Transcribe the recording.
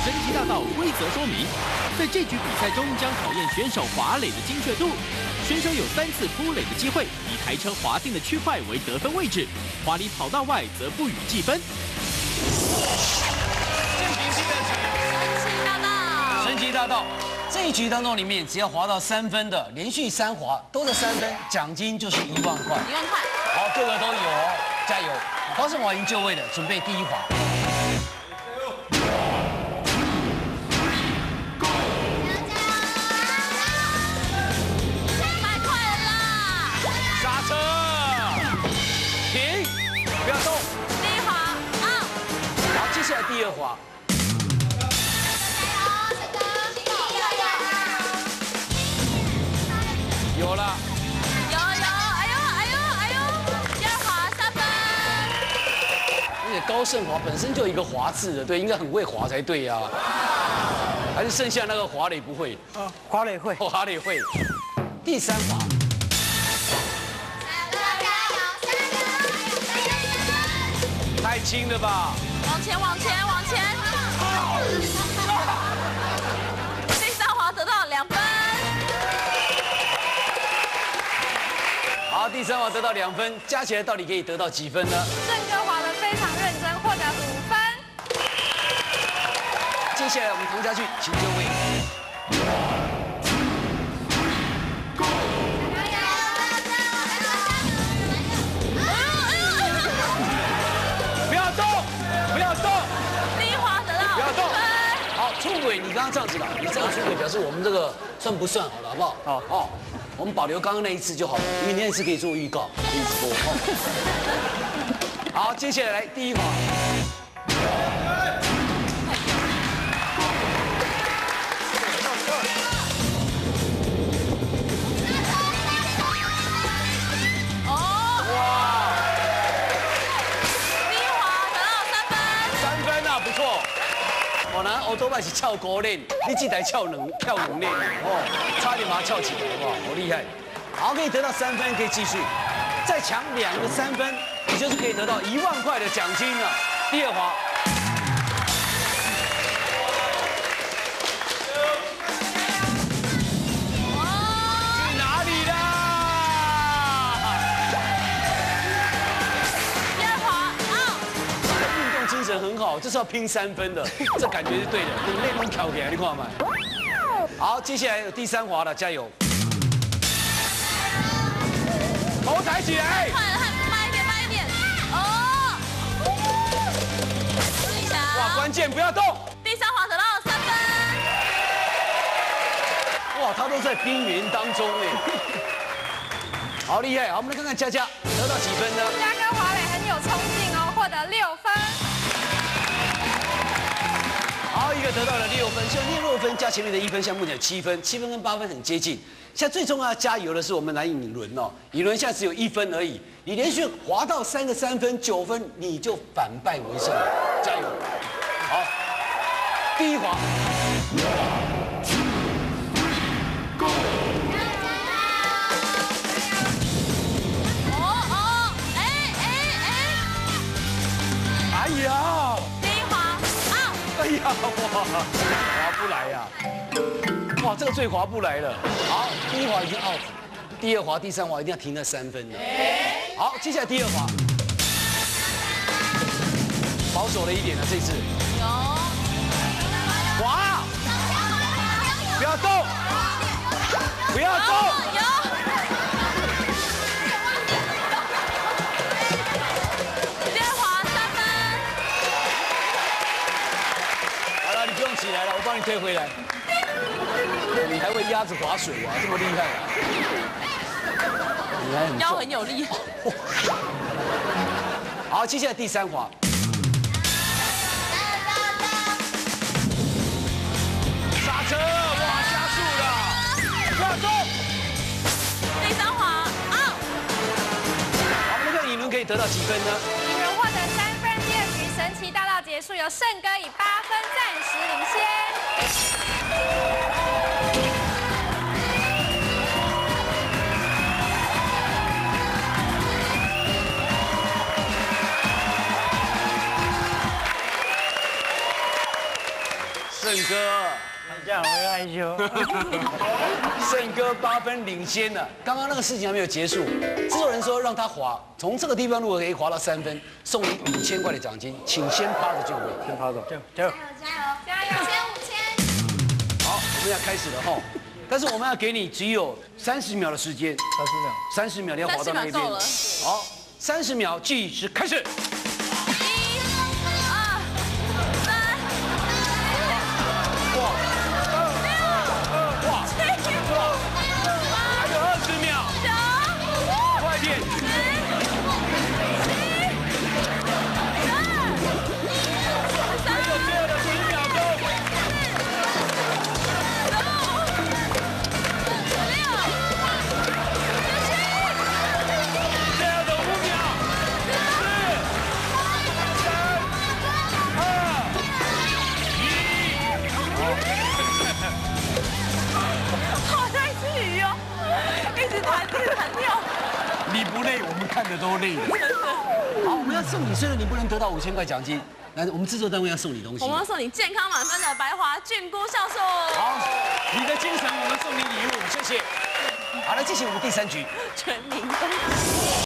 神奇大道规则说明，在这局比赛中将考验选手滑垒的精确度。选手有3次扑垒的机会，以台车划定的区块为得分位置，滑离跑道外则不予计分。 进行第2局，神奇大道。这一局当中里面，只要滑到3分的，连续3滑都是3分，奖金就是1万块。 1万块。 好，各个都有哦，加油！华盛华已经就位了，准备第1滑。 不要动， 第1滑out。 好，接下来第2滑。有了， 有，哎呦，2滑3分。 而且高胜华本身就有一个滑字的，对，应该很会滑才对呀。还是剩下那个滑垒不会？ 滑垒会， 滑垒会。第3滑。 太轻了吧！ 往前。第3滑得到2分。 好，第3滑得到2分，加起来到底可以得到几分呢？ 郑哥滑得非常认真，获得5分。 接下来我们唐家俊，请就位。 出轨，你刚刚这样子啦，你这样出轨表示我们这个算不算好了，好不好？好，哦，我们保留刚刚那一次就好了，因为那一次可以做预告，可以播。好，接下来第1滑。 哦，哇！第1滑得到3分。3分啊，不错。 我拿欧多拜是翘高练，你这台翘能练哦，差点把它翘起来，好不好？好厉害！好，可以得到3分，可以继续，再抢2个3分，你就是可以得到1万块的奖金了。第2滑。去哪里啦？ 第2滑out。 运动精神很好，就是要拼3分的，这感觉是对的。冷泪都挑起来，你看嘛。好，接下来有第3滑了，加油！头抬起来。 慢一点。哦。 哇，关键不要动。 第3滑得到3分。 哇，他都在冰原当中哎。好厉害！好，我们来看看佳佳得到几分呢？ 佳哥滑垒很有冲劲哦，获得6分。 好，一个得到了6分，所以6分加前面的1分，现在目前有7分，7分跟8分很接近。现在最重要加油的是我们蓝颖伦哦，颖伦现在只有1分而已，你连续滑到3个3分9分，你就反败为胜，加油！好，第1滑。哎呀！ 哎呀，哇，划不来呀！哇，这个最划不来了。好，第1滑已经 out， 第2滑、第3滑一定要停在3分的。好，接下来第2滑，保守了一点了这次。 有。 滑，不要动，不要动。 有。第2滑3分。 好了，你不用起来了，我帮你推回来。你还会鸭子划水啊，这么厉害啊！你还很腰很有力。 好，接下来第3滑。刹车，哇，加速了，不要动。 第3滑 out。 好，我们看颖伦可以得到几分呢？ 颖伦获得3分。第2局神奇大道结束，由胜哥以8分暂时领先。 神胜哥， 这样我会害羞。 胜哥8分领先了。刚刚那个事情还没有结束，制作人说让他滑，从这个地方如果可以滑到3分，送你5000块的奖金，请先趴着就位。 先趴着，就。 加油加油！5000。 好，我们要开始了哈。但是我们要给你只有30秒的时间，30秒你要滑到那一边。好，30秒计时开始。你不累，我们看着都累了。好，我们要送你，虽然你不能得到5000块奖金，但是我们制作单位要送你东西。 我们要送你健康满分的白华菌菇酵素。 好，你的精神，我们送你礼物，谢谢。好了，进行我们第3局。 全民公。